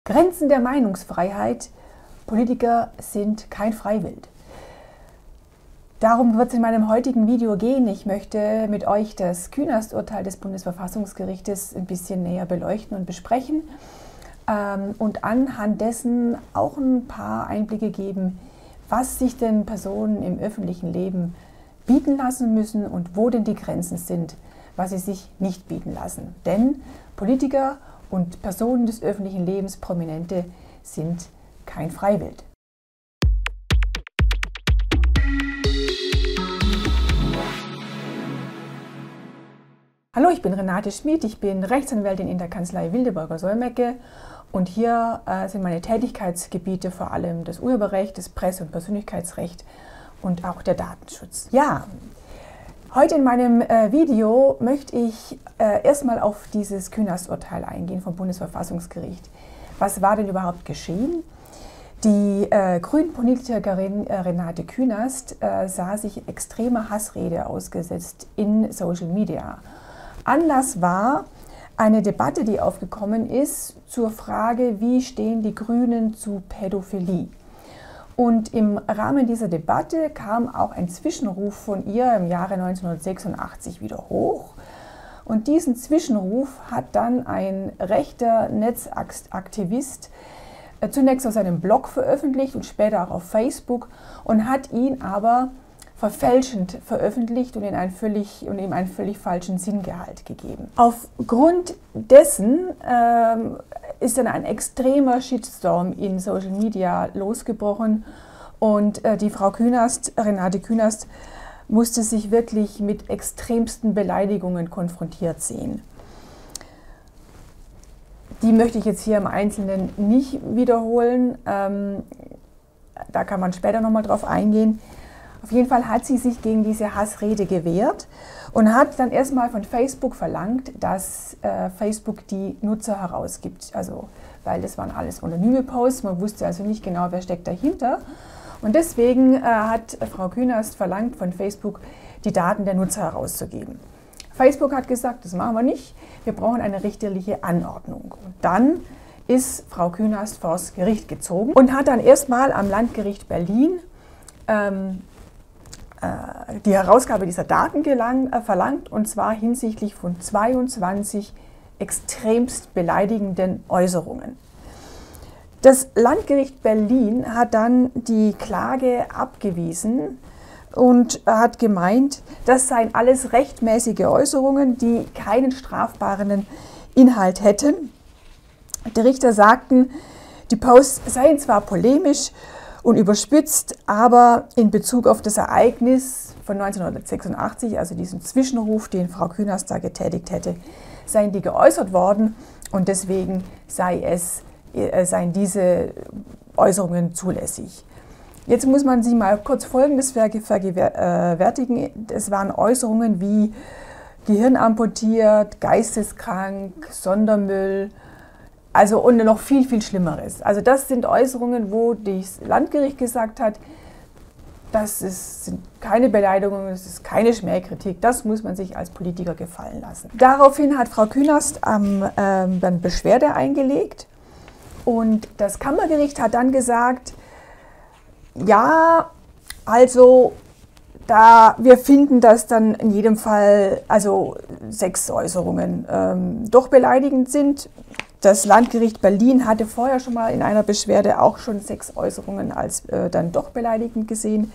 Grenzen der Meinungsfreiheit. Politiker sind kein Freiwild. Darum wird es in meinem heutigen Video gehen. Ich möchte mit euch das Künast-Urteil des Bundesverfassungsgerichtes ein bisschen näher beleuchten und besprechen und anhand dessen auch ein paar Einblicke geben, was sich denn Personen im öffentlichen Leben bieten lassen müssen und wo denn die Grenzen sind, was sie sich nicht bieten lassen. Denn Politiker und Personen des öffentlichen Lebens, Prominente, sind kein Freiwild. Hallo, ich bin Renate Schmid, ich bin Rechtsanwältin in der Kanzlei Wildeborger-Solmecke und hier sind meine Tätigkeitsgebiete vor allem das Urheberrecht, das Presse- und Persönlichkeitsrecht und auch der Datenschutz. Ja, heute in meinem Video möchte ich erstmal auf dieses Künast-Urteil eingehen vom Bundesverfassungsgericht. Was war denn überhaupt geschehen? Die Grünen-Politikerin Renate Künast sah sich extremer Hassrede ausgesetzt in Social Media. Anlass war eine Debatte, die aufgekommen ist zur Frage, wie stehen die Grünen zu Pädophilie. Und im Rahmen dieser Debatte kam auch ein Zwischenruf von ihr im Jahre 1986 wieder hoch. Und diesen Zwischenruf hat dann ein rechter Netzaktivist zunächst auf seinem Blog veröffentlicht und später auch auf Facebook und hat ihn aber verfälschend veröffentlicht und ihm einen völlig falschen Sinngehalt gegeben. Aufgrund dessen ist dann ein extremer Shitstorm in Social Media losgebrochen und die Frau Künast, Renate Künast, musste sich wirklich mit extremsten Beleidigungen konfrontiert sehen. Die möchte ich jetzt hier im Einzelnen nicht wiederholen, da kann man später nochmal drauf eingehen. Auf jeden Fall hat sie sich gegen diese Hassrede gewehrt und hat dann erstmal von Facebook verlangt, dass Facebook die Nutzer herausgibt. Also, weil das waren alles anonyme Posts, man wusste also nicht genau, wer steckt dahinter. Und deswegen hat Frau Künast verlangt von Facebook, die Daten der Nutzer herauszugeben. Facebook hat gesagt, das machen wir nicht, wir brauchen eine richterliche Anordnung. Und dann ist Frau Künast vors Gericht gezogen und hat dann erstmal am Landgericht Berlin die Herausgabe dieser Daten verlangt, und zwar hinsichtlich von 22 extremst beleidigenden Äußerungen. Das Landgericht Berlin hat dann die Klage abgewiesen und hat gemeint, das seien alles rechtmäßige Äußerungen, die keinen strafbaren Inhalt hätten. Die Richter sagten, die Posts seien zwar polemisch und überspitzt, aber in Bezug auf das Ereignis von 1986, also diesen Zwischenruf, den Frau Künast da getätigt hätte, seien die geäußert worden und deswegen seien diese Äußerungen zulässig. Jetzt muss man sich mal kurz Folgendes vergegenwärtigen. Es waren Äußerungen wie Gehirn amputiert, geisteskrank, Sondermüll, also und noch viel, viel Schlimmeres. Also das sind Äußerungen, wo das Landgericht gesagt hat, sind keine Beleidigungen, das ist keine Schmähkritik, das muss man sich als Politiker gefallen lassen. Daraufhin hat Frau Künast dann Beschwerde eingelegt und das Kammergericht hat dann gesagt, ja, also wir finden, dass dann in jedem Fall also Sexäußerungen doch beleidigend sind. Das Landgericht Berlin hatte vorher schon mal in einer Beschwerde auch schon Sexäußerungen als dann doch beleidigend gesehen,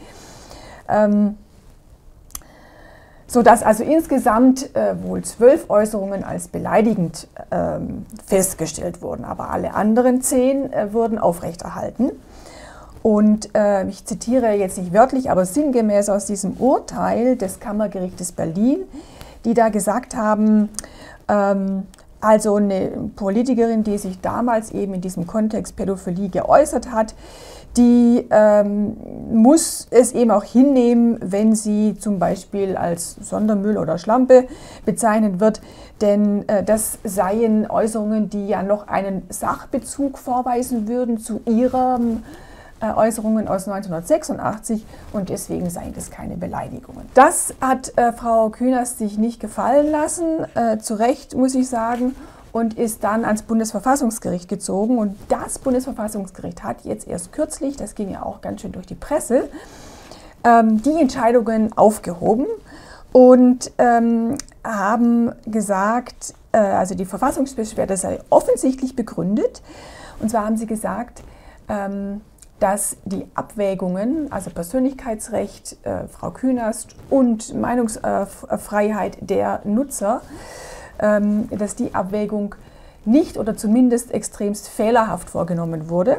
sodass also insgesamt wohl 12 Äußerungen als beleidigend festgestellt wurden, aber alle anderen 10 wurden aufrechterhalten. Und ich zitiere jetzt nicht wörtlich, aber sinngemäß aus diesem Urteil des Kammergerichtes Berlin, die da gesagt haben, also eine Politikerin, die sich damals eben in diesem Kontext Pädophilie geäußert hat, die muss es eben auch hinnehmen, wenn sie zum Beispiel als Sondermüll oder Schlampe bezeichnet wird, denn das seien Äußerungen, die ja noch einen Sachbezug vorweisen würden zu ihrem Äußerungen aus 1986 und deswegen seien das keine Beleidigungen. Das hat Frau Künast sich nicht gefallen lassen, zu Recht muss ich sagen, und ist dann ans Bundesverfassungsgericht gezogen. Und das Bundesverfassungsgericht hat jetzt erst kürzlich, das ging ja auch ganz schön durch die Presse, die Entscheidungen aufgehoben und haben gesagt, also die Verfassungsbeschwerde sei offensichtlich begründet. Und zwar haben sie gesagt, dass die Abwägungen, also Persönlichkeitsrecht, Frau Künast und Meinungsfreiheit der Nutzer, dass die Abwägung nicht oder zumindest extremst fehlerhaft vorgenommen wurde.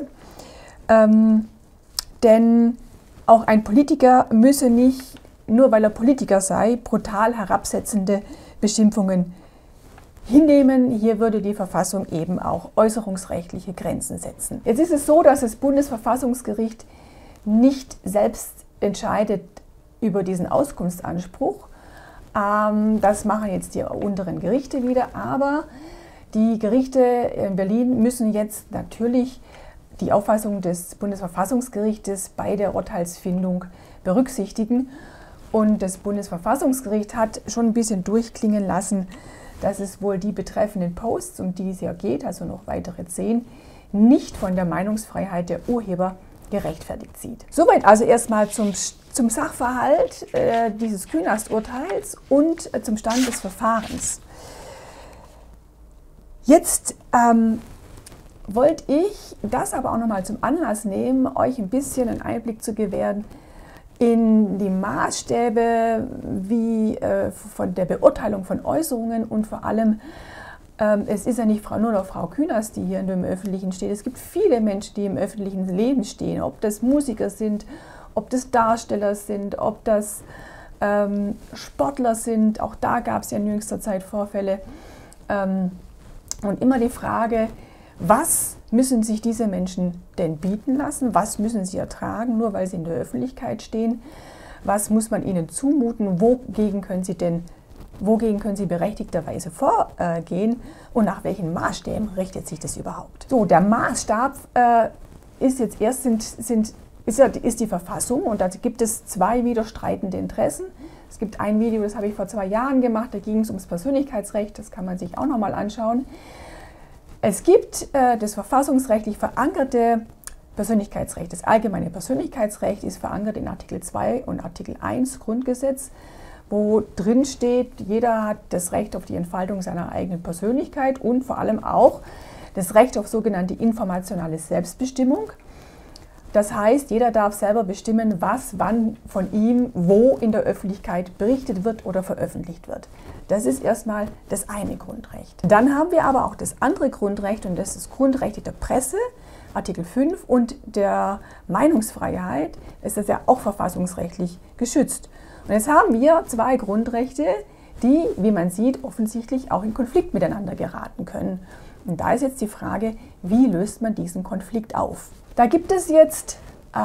Denn auch ein Politiker müsse nicht, nur weil er Politiker sei, brutal herabsetzende Beschimpfungen hinnehmen. Hier würde die Verfassung eben auch äußerungsrechtliche Grenzen setzen. Jetzt ist es so, dass das Bundesverfassungsgericht nicht selbst entscheidet über diesen Auskunftsanspruch. Das machen jetzt die unteren Gerichte wieder, aber die Gerichte in Berlin müssen jetzt natürlich die Auffassung des Bundesverfassungsgerichtes bei der Urteilsfindung berücksichtigen. Und das Bundesverfassungsgericht hat schon ein bisschen durchklingen lassen, dass es wohl die betreffenden Posts, um die es ja geht, also noch weitere 10, nicht von der Meinungsfreiheit der Urheber gerechtfertigt sieht. Soweit also erstmal zum Sachverhalt dieses Künast-Urteils und zum Stand des Verfahrens. Jetzt wollte ich das aber auch nochmal zum Anlass nehmen, euch ein bisschen einen Einblick zu gewähren in die Maßstäbe von der Beurteilung von Äußerungen und vor allem, es ist ja nicht nur noch Frau Künast, die hier in dem Öffentlichen steht. Es gibt viele Menschen, die im öffentlichen Leben stehen, ob das Musiker sind, ob das Darsteller sind, ob das Sportler sind. Auch da gab es ja in jüngster Zeit Vorfälle. Und immer die Frage, was müssen sich diese Menschen denn bieten lassen? Was müssen sie ertragen, nur weil sie in der Öffentlichkeit stehen? Was muss man ihnen zumuten? Wogegen können sie berechtigterweise vorgehen? Und nach welchen Maßstäben richtet sich das überhaupt? So, der Maßstab ist jetzt erst ist die Verfassung, und da gibt es zwei widerstreitende Interessen. Es gibt ein Video, das habe ich vor 2 Jahren gemacht, da ging es ums Persönlichkeitsrecht, das kann man sich auch nochmal anschauen. Es gibt das verfassungsrechtlich verankerte Persönlichkeitsrecht. Das allgemeine Persönlichkeitsrecht ist verankert in Artikel 2 und Artikel 1 Grundgesetz, wo drin steht, jeder hat das Recht auf die Entfaltung seiner eigenen Persönlichkeit und vor allem auch das Recht auf sogenannte informationale Selbstbestimmung. Das heißt, jeder darf selber bestimmen, was, wann von ihm, wo in der Öffentlichkeit berichtet wird oder veröffentlicht wird. Das ist erstmal das eine Grundrecht. Dann haben wir aber auch das andere Grundrecht, und das ist das Grundrecht der Presse, Artikel 5, und der Meinungsfreiheit ist das ja auch verfassungsrechtlich geschützt. Und jetzt haben wir 2 Grundrechte, die, wie man sieht, offensichtlich auch in Konflikt miteinander geraten können. Und da ist jetzt die Frage, wie löst man diesen Konflikt auf? Da gibt es jetzt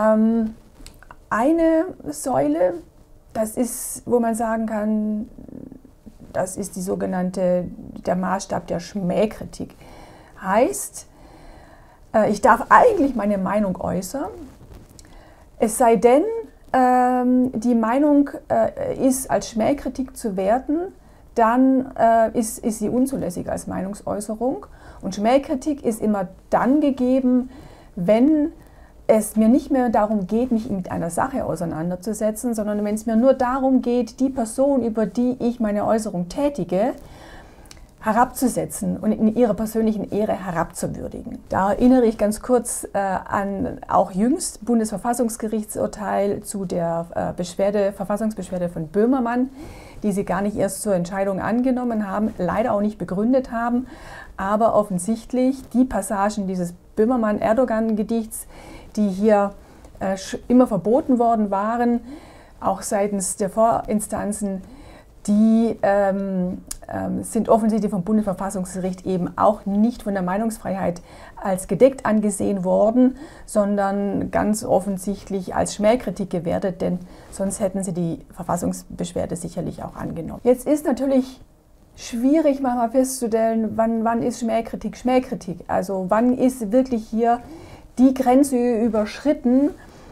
eine Säule, das ist, wo man sagen kann, das ist der Maßstab der Schmähkritik. Heißt, ich darf eigentlich meine Meinung äußern, es sei denn, die Meinung ist als Schmähkritik zu werten, dann ist sie unzulässig als Meinungsäußerung. Und Schmähkritik ist immer dann gegeben, wenn es mir nicht mehr darum geht, mich mit einer Sache auseinanderzusetzen, sondern wenn es mir nur darum geht, die Person, über die ich meine Äußerung tätige, herabzusetzen und in ihrer persönlichen Ehre herabzuwürdigen. Da erinnere ich ganz kurz an auch jüngst Bundesverfassungsgerichtsurteil zu der Verfassungsbeschwerde von Böhmermann, die sie gar nicht erst zur Entscheidung angenommen haben, leider auch nicht begründet haben, aber offensichtlich die Passagen dieses Böhmermann-Erdogan-Gedichts, die hier immer verboten worden waren, auch seitens der Vorinstanzen, die sind offensichtlich vom Bundesverfassungsgericht eben auch nicht von der Meinungsfreiheit als gedeckt angesehen worden, sondern ganz offensichtlich als Schmähkritik gewertet, denn sonst hätten sie die Verfassungsbeschwerde sicherlich auch angenommen. Jetzt ist natürlich schwierig manchmal festzustellen, wann ist Schmähkritik Schmähkritik, also wann ist wirklich hier die Grenze überschritten,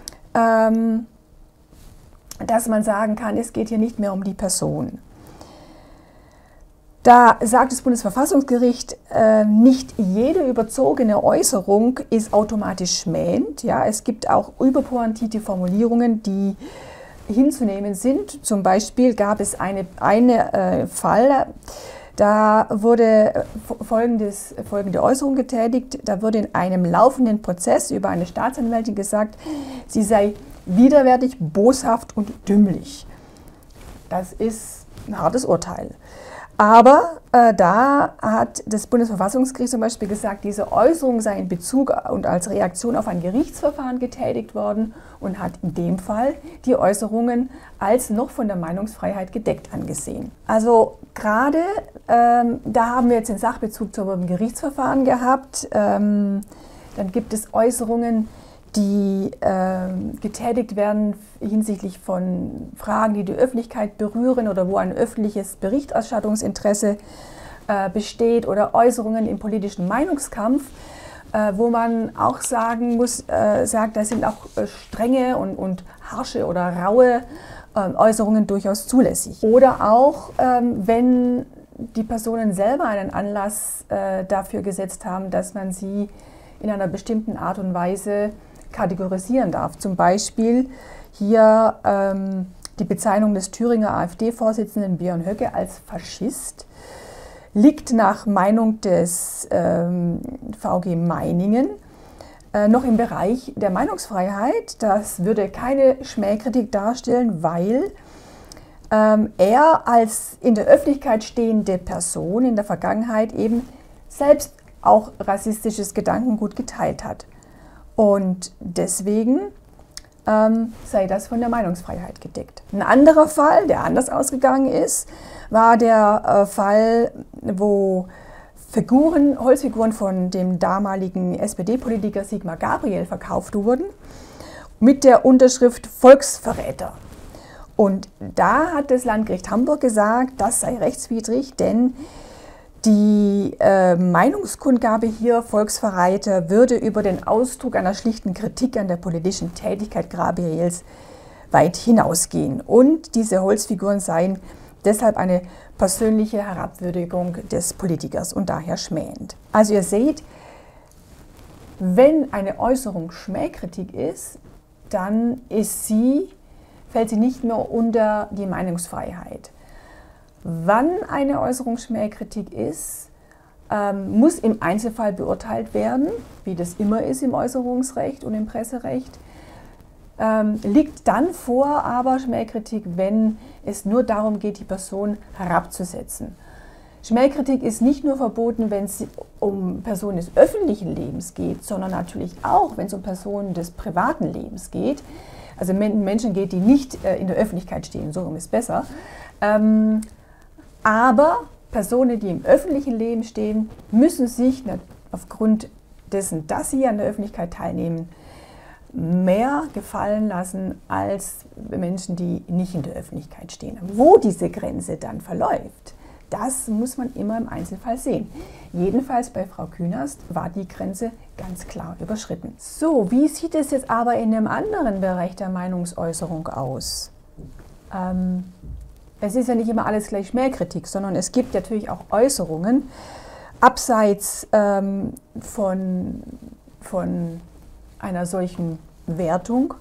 dass man sagen kann, es geht hier nicht mehr um die Person. Da sagt das Bundesverfassungsgericht, nicht jede überzogene Äußerung ist automatisch schmähend. Ja, es gibt auch überpointierte Formulierungen, die hinzunehmen sind. Zum Beispiel gab es einen Fall, da wurde folgende Äußerung getätigt. Da wurde in einem laufenden Prozess über eine Staatsanwältin gesagt, sie sei widerwärtig, boshaft und dümmlich. Das ist ein hartes Urteil. Aber da hat das Bundesverfassungsgericht zum Beispiel gesagt, diese Äußerung sei in Bezug und als Reaktion auf ein Gerichtsverfahren getätigt worden und hat in dem Fall die Äußerungen als noch von der Meinungsfreiheit gedeckt angesehen. Also gerade da haben wir jetzt den Sachbezug zum Gerichtsverfahren gehabt. Dann gibt es Äußerungen, die getätigt werden hinsichtlich von Fragen, die die Öffentlichkeit berühren oder wo ein öffentliches Berichterstattungsinteresse besteht oder Äußerungen im politischen Meinungskampf, wo man auch sagen muss, da sind auch strenge und harsche oder raue Äußerungen durchaus zulässig. Oder auch, wenn die Personen selber einen Anlass dafür gesetzt haben, dass man sie in einer bestimmten Art und Weise kategorisieren darf. Zum Beispiel hier die Bezeichnung des Thüringer AfD-Vorsitzenden Björn Höcke als Faschist liegt nach Meinung des VG Meiningen noch im Bereich der Meinungsfreiheit. Das würde keine Schmähkritik darstellen, weil er als in der Öffentlichkeit stehende Person in der Vergangenheit eben selbst auch rassistisches Gedankengut geteilt hat. Und deswegen sei das von der Meinungsfreiheit gedeckt. Ein anderer Fall, der anders ausgegangen ist, war der Fall, wo Holzfiguren von dem damaligen SPD-Politiker Sigmar Gabriel verkauft wurden, mit der Unterschrift Volksverräter. Und da hat das Landgericht Hamburg gesagt, das sei rechtswidrig, denn die Meinungskundgabe hier, Volksverräter, würde über den Ausdruck einer schlichten Kritik an der politischen Tätigkeit Gabriels weit hinausgehen. Und diese Holzfiguren seien deshalb eine persönliche Herabwürdigung des Politikers und daher schmähend. Also ihr seht, wenn eine Äußerung Schmähkritik ist, dann fällt sie nicht mehr unter die Meinungsfreiheit. Wann eine Äußerung Schmähkritik ist, muss im Einzelfall beurteilt werden, wie das immer ist im Äußerungsrecht und im Presserecht. Liegt dann vor aber Schmähkritik, wenn es nur darum geht, die Person herabzusetzen. Schmähkritik ist nicht nur verboten, wenn es um Personen des öffentlichen Lebens geht, sondern natürlich auch, wenn es um Personen des privaten Lebens geht. Also Menschen geht, die nicht in der Öffentlichkeit stehen, so rum ist besser. Aber Personen, die im öffentlichen Leben stehen, müssen sich aufgrund dessen, dass sie an der Öffentlichkeit teilnehmen, mehr gefallen lassen als Menschen, die nicht in der Öffentlichkeit stehen. Wo diese Grenze dann verläuft, das muss man immer im Einzelfall sehen. Jedenfalls bei Frau Künast war die Grenze ganz klar überschritten. So, wie sieht es jetzt aber in einem anderen Bereich der Meinungsäußerung aus? Es ist ja nicht immer alles gleich Schmähkritik, sondern es gibt natürlich auch Äußerungen abseits von einer solchen Wertung.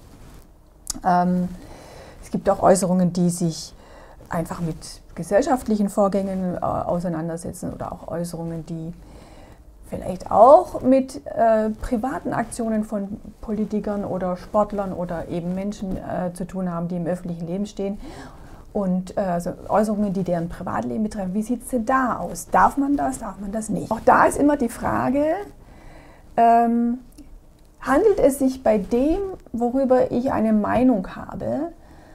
Es gibt auch Äußerungen, die sich einfach mit gesellschaftlichen Vorgängen auseinandersetzen oder auch Äußerungen, die vielleicht auch mit privaten Aktionen von Politikern oder Sportlern oder eben Menschen zu tun haben, die im öffentlichen Leben stehen. Und also Äußerungen, die deren Privatleben betreffen. Wie sieht es denn da aus? Darf man das nicht? Auch da ist immer die Frage, handelt es sich bei dem, worüber ich eine Meinung habe,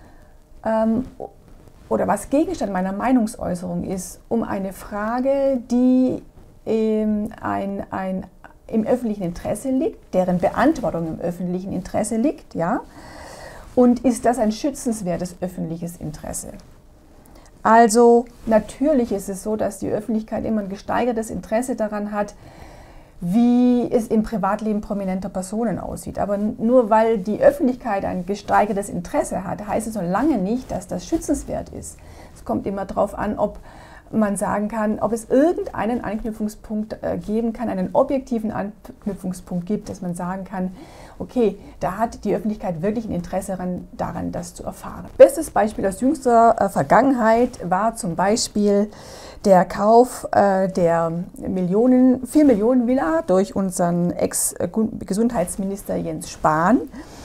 oder was Gegenstand meiner Meinungsäußerung ist, um eine Frage, die im öffentlichen Interesse liegt, deren Beantwortung im öffentlichen Interesse liegt, ja? Und ist das ein schützenswertes öffentliches Interesse? Also natürlich ist es so, dass die Öffentlichkeit immer ein gesteigertes Interesse daran hat, wie es im Privatleben prominenter Personen aussieht. Aber nur weil die Öffentlichkeit ein gesteigertes Interesse hat, heißt es noch lange nicht, dass das schützenswert ist. Es kommt immer darauf an, ob man sagen kann, ob es irgendeinen Anknüpfungspunkt geben kann, einen objektiven Anknüpfungspunkt gibt, dass man sagen kann, okay, da hat die Öffentlichkeit wirklich ein Interesse daran, das zu erfahren. Bestes Beispiel aus jüngster Vergangenheit war zum Beispiel der Kauf der 4 Millionen Villa durch unseren Ex-Gesundheitsminister Jens Spahn.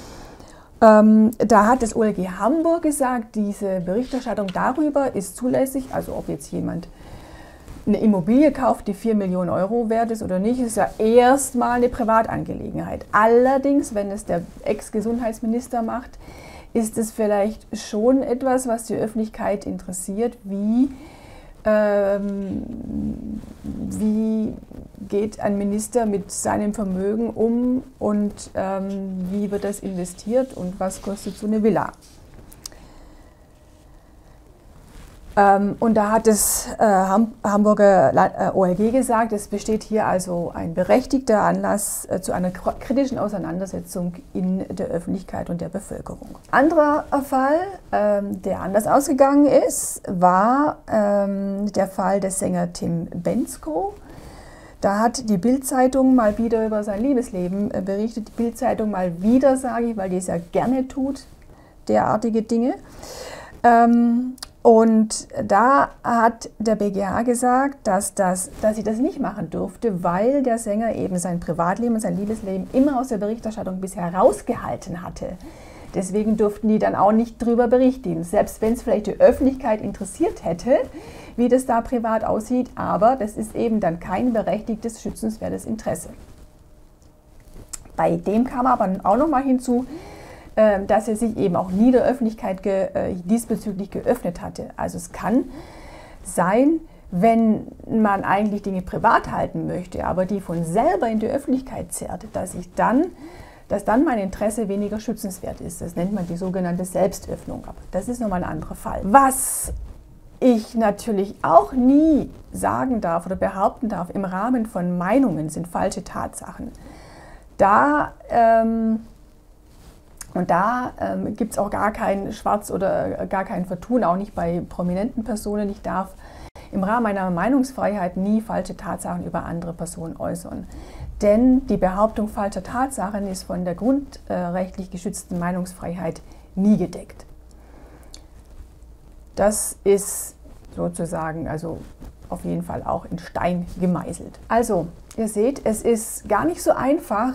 Da hat das OLG Hamburg gesagt, diese Berichterstattung darüber ist zulässig, also ob jetzt jemand eine Immobilie kauft, die 4 Millionen Euro wert ist oder nicht, ist ja erstmal eine Privatangelegenheit. Allerdings, wenn es der Ex-Gesundheitsminister macht, ist es vielleicht schon etwas, was die Öffentlichkeit interessiert, wie geht ein Minister mit seinem Vermögen um und wie wird das investiert und was kostet so eine Villa. Und da hat das Hamburger OLG gesagt, es besteht hier also ein berechtigter Anlass zu einer kritischen Auseinandersetzung in der Öffentlichkeit und der Bevölkerung. Anderer Fall, der anders ausgegangen ist, war der Fall des Sängers Tim Bendzko. Da hat die Bild-Zeitung mal wieder über sein Liebesleben berichtet. Die Bild-Zeitung mal wieder, sage ich, weil die es ja gerne tut, derartige Dinge. Und da hat der BGH gesagt, dass sie das nicht machen durfte, weil der Sänger eben sein Privatleben und sein Liebesleben immer aus der Berichterstattung bisher rausgehalten hatte. Deswegen durften die dann auch nicht darüber berichten, selbst wenn es vielleicht die Öffentlichkeit interessiert hätte, wie das da privat aussieht, aber das ist eben dann kein berechtigtes, schützenswertes Interesse. Bei dem kam aber auch nochmal hinzu, dass er sich eben auch nie der Öffentlichkeit diesbezüglich geöffnet hatte. Also es kann sein, wenn man eigentlich Dinge privat halten möchte, aber die von selber in die Öffentlichkeit zerrt, dass dann mein Interesse weniger schützenswert ist. Das nennt man die sogenannte Selbstöffnung. Aber das ist nochmal ein anderer Fall. Was ich natürlich auch nie sagen darf oder behaupten darf im Rahmen von Meinungen sind falsche Tatsachen. Da gibt es auch gar kein Schwarz oder gar kein Vertun, auch nicht bei prominenten Personen. Ich darf im Rahmen meiner Meinungsfreiheit nie falsche Tatsachen über andere Personen äußern. Denn die Behauptung falscher Tatsachen ist von der grundrechtlich geschützten Meinungsfreiheit nie gedeckt. Das ist sozusagen also auf jeden Fall auch in Stein gemeißelt. Also, ihr seht, es ist gar nicht so einfach,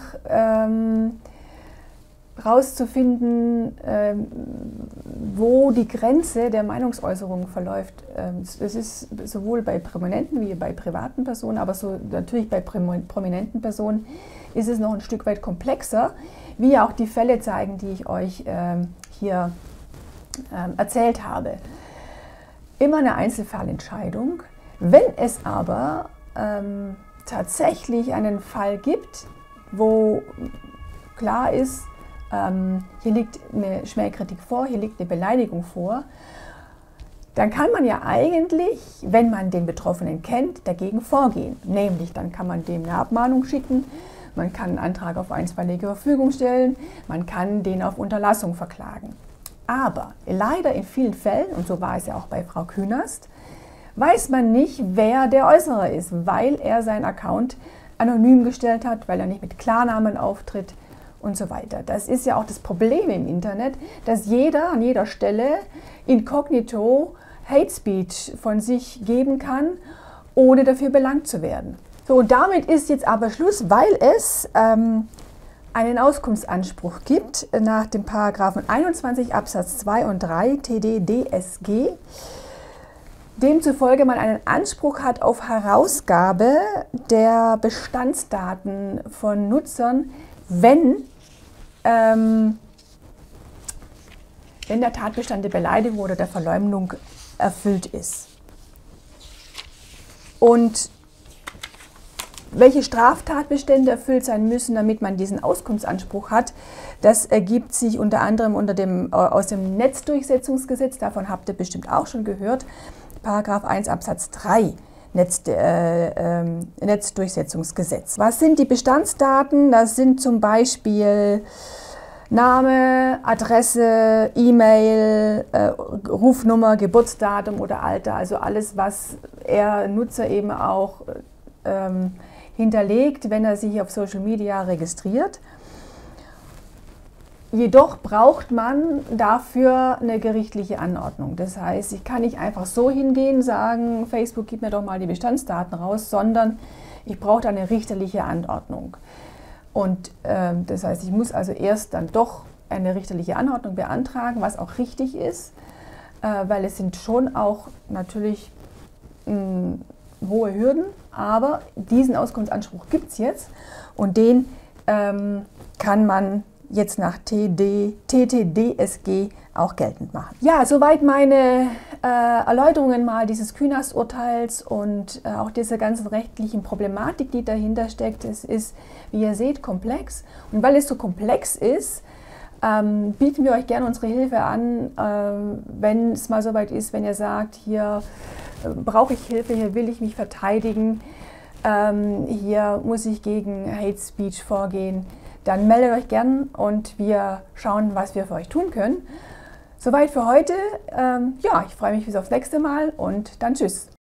rauszufinden, wo die Grenze der Meinungsäußerung verläuft. Es ist sowohl bei Prominenten wie bei privaten Personen, aber natürlich bei prominenten Personen ist es noch ein Stück weit komplexer, wie auch die Fälle zeigen, die ich euch hier erzählt habe. Immer eine Einzelfallentscheidung. Wenn es aber tatsächlich einen Fall gibt, wo klar ist, hier liegt eine Schmähkritik vor, hier liegt eine Beleidigung vor, dann kann man ja eigentlich, wenn man den Betroffenen kennt, dagegen vorgehen. Nämlich, dann kann man dem eine Abmahnung schicken, man kann einen Antrag auf einstweilige Verfügung stellen, man kann den auf Unterlassung verklagen. Aber leider in vielen Fällen, und so war es ja auch bei Frau Künast, weiß man nicht, wer der Äußerer ist, weil er seinen Account anonym gestellt hat, weil er nicht mit Klarnamen auftritt und so weiter. Das ist ja auch das Problem im Internet, dass jeder an jeder Stelle inkognito Hate Speech von sich geben kann, ohne dafür belangt zu werden. So, und damit ist jetzt aber Schluss, weil es einen Auskunftsanspruch gibt nach dem Paragraphen 21 Absatz 2 und 3 TDDSG, demzufolge man einen Anspruch hat auf Herausgabe der Bestandsdaten von Nutzern, wenn der Tatbestand der Beleidigung oder der Verleumdung erfüllt ist. Und welche Straftatbestände erfüllt sein müssen, damit man diesen Auskunftsanspruch hat, das ergibt sich unter anderem aus dem Netzdurchsetzungsgesetz, davon habt ihr bestimmt auch schon gehört, Paragraph 1 Absatz 3 Netzdurchsetzungsgesetz. Was sind die Bestandsdaten? Das sind zum Beispiel Name, Adresse, E-Mail, Rufnummer, Geburtsdatum oder Alter, also alles, was der Nutzer eben auch hinterlegt, wenn er sich auf Social Media registriert. Jedoch braucht man dafür eine gerichtliche Anordnung. Das heißt, ich kann nicht einfach so hingehen, sagen, Facebook, gib mir doch mal die Bestandsdaten raus, sondern ich brauche da eine richterliche Anordnung. Und das heißt, ich muss also erst dann doch eine richterliche Anordnung beantragen, was auch richtig ist, weil es sind schon auch natürlich hohe Hürden, aber diesen Auskunftsanspruch gibt es jetzt und den kann man jetzt nach TTDSG auch geltend machen. Ja, soweit meine Erläuterungen mal dieses Künast-Urteils und auch dieser ganzen rechtlichen Problematik, die dahinter steckt. Es ist, wie ihr seht, komplex. Und weil es so komplex ist, bieten wir euch gerne unsere Hilfe an, wenn es mal soweit ist, wenn ihr sagt, hier brauche ich Hilfe, hier will ich mich verteidigen, hier muss ich gegen Hate Speech vorgehen. Dann meldet euch gern und wir schauen, was wir für euch tun können. Soweit für heute. Ja, ich freue mich bis aufs nächste Mal und dann tschüss.